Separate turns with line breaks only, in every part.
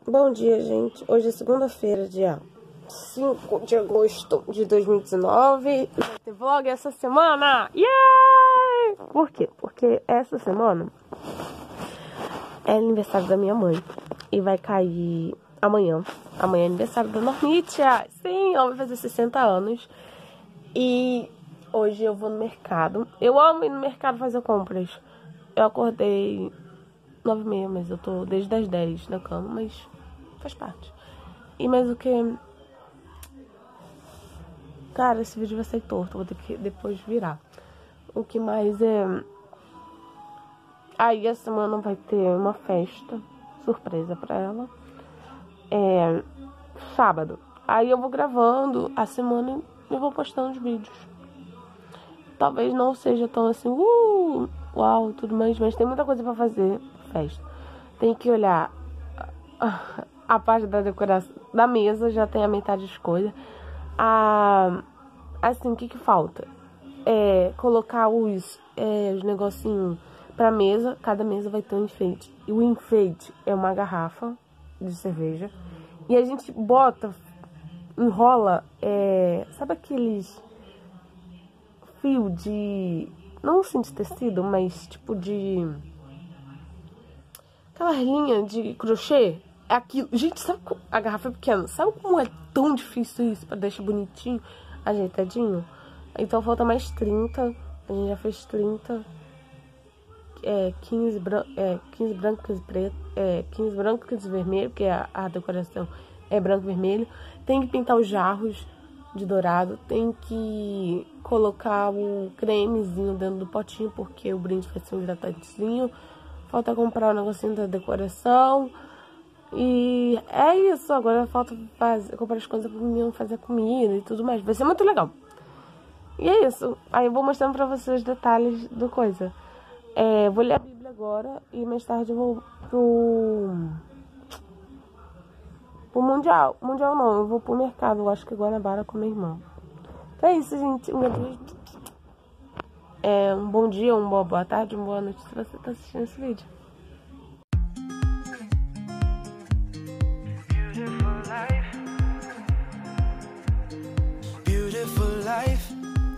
Bom dia, gente. Hoje é segunda-feira, dia 5 de agosto de 2019. Vai ter vlog essa semana. Yay! Por quê? Porque essa semana é aniversário da minha mãe. E vai cair amanhã. Amanhã é aniversário da Normitia. Sim, ela vai fazer 60 anos. E hoje eu vou no mercado. Eu amo ir no mercado fazer compras. Eu acordei 9h30, mas eu tô desde as 10 na cama, mas faz parte. E mais o que? Cara, esse vídeo vai sair torto, vou ter que depois virar. O que mais é... Aí essa semana vai ter uma festa surpresa pra ela. É sábado. Aí eu vou gravando a semana e vou postando os vídeos. Talvez não seja tão assim, uau, tudo mais, mas tem muita coisa pra fazer. Festa. Tem que olhar a parte da decoração da mesa, já tem a metade das coisas. Assim, o que falta? Colocar os negocinhos pra mesa. Cada mesa vai ter um enfeite. E o enfeite é uma garrafa de cerveja. E a gente bota, enrola, sabe aqueles fio de... Não assim de tecido, mas tipo de... Aquela linha de crochê. É aquilo. Gente, sabe como... A garrafa é pequena. Sabe como é tão difícil isso pra deixar bonitinho, ajeitadinho? Então falta mais 30. A gente já fez 30. 15 brancas e preto. 15 brancas e vermelho, porque a decoração é branco e vermelho. Tem que pintar os jarros de dourado. Tem que colocar o cremezinho dentro do potinho, porque o brinde vai ser um hidratantezinho. Falta comprar o negocinho da decoração. E é isso. Agora falta comprar as coisas para o menino fazer comida e tudo mais. Vai ser muito legal. E é isso. Aí eu vou mostrando pra vocês os detalhes do coisa. Vou ler a Bíblia agora. E mais tarde eu vou pro Mundial. Mundial não, eu vou pro mercado. Eu acho que Guanabara com minha irmã. Então é isso, gente. Um bom dia, uma boa tarde, uma boa noite se você tá assistindo esse vídeo.
Beautiful life.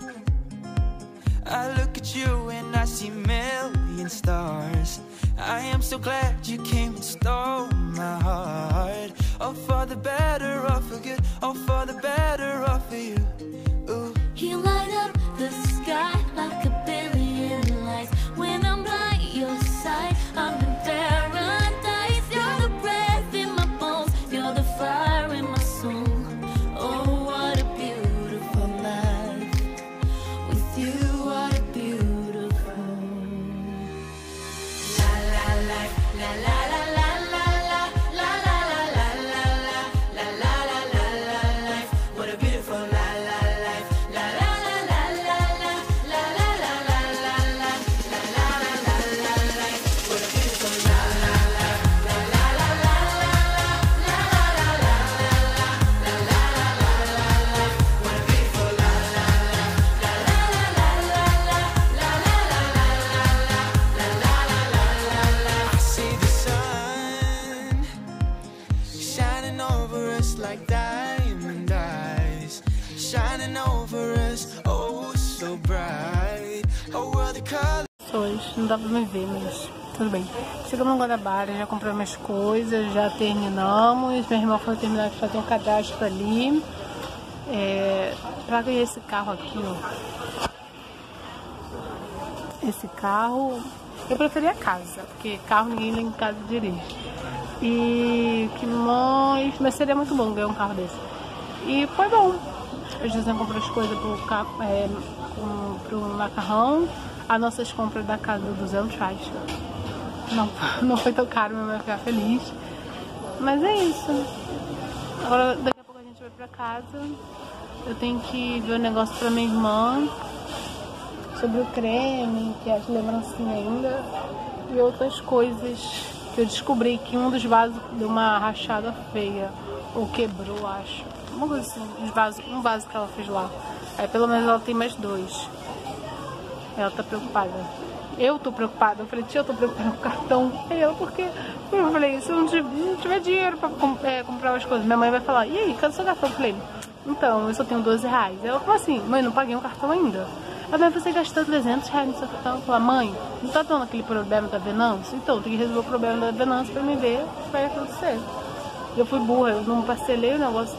I look at you and I see million stars. I am so glad you came and stole my heart. Oh, for the better or for good. Oh, for the better or for you. Ooh.
You light up the sky like a billion lights. When I'm by your side, I'm in paradise. You're the breath in my bones. You're the fire in my soul. Oh, what a beautiful life. With you, what a beautiful. La la life, la la la la la la la la la la la la la la la la life. What a beautiful la la life. La la la la la la la la la la la la la la la la life. What a beautiful la la life. La la la la la la la la la la la la la la life. What a beautiful la la life. La la la la la la la la la la la la la.
I see the sun shining over us like diamond eyes, shining over us, oh so bright. Oh, well, the color.
Hoje não dá pra me ver, mas tudo bem. Chegamos no Guanabara, já compramos minhas coisas, já terminamos. Minha irmã foi terminar de fazer um cadastro ali. Pra ganhar esse carro aqui, ó. Esse carro, eu preferia casa, porque carro ninguém lá em casa dirige. E que mais? Mas seria muito bom ganhar um carro desse. E foi bom. A José comprou as coisas pro macarrão. As nossas compras da casa do 200 reais. Não foi tão caro, minha mãe vai ficar feliz. Mas é isso. Agora daqui a pouco a gente vai pra casa. Eu tenho que ver o negócio pra minha irmã sobre o creme, que é as lembrancinhas ainda. E outras coisas que eu descobri que um dos vasos deu uma rachada feia. Ou quebrou, acho. Uma coisa assim, um vaso que ela fez lá. Aí pelo menos ela tem mais 2. Ela tá preocupada. Eu tô preocupada. Eu falei, tia, eu tô preocupada com o cartão. Aí ela, por quê? Eu falei, se eu não tiver dinheiro pra comprar as coisas, minha mãe vai falar, e aí, cadê o seu cartão? Eu falei, então, eu só tenho 12 reais. Ela falou assim, mãe, não paguei um cartão ainda. Ela, mas você gastou 300 reais no seu cartão. Eu falei, mãe, não tá dando aquele problema da Venâncio? Então, tem que resolver o problema da Venâncio pra me ver o que vai acontecer. Eu fui burra, eu não parcelei o negócio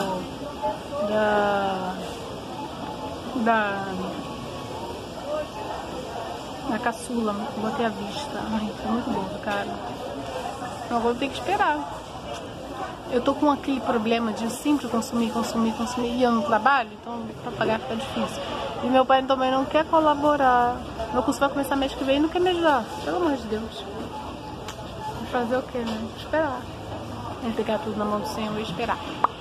da caçula, botei à vista. Ai, foi muito bom, cara. Agora eu tenho que esperar. Eu tô com aquele problema de sempre consumir, e eu não trabalho, então pra pagar fica difícil. E meu pai também não quer colaborar. Meu curso vai começar mês que vem e não quer me ajudar. Pelo amor de Deus. Vou fazer o quê, né? Esperar. Entregar tudo na mão do Senhor e esperar.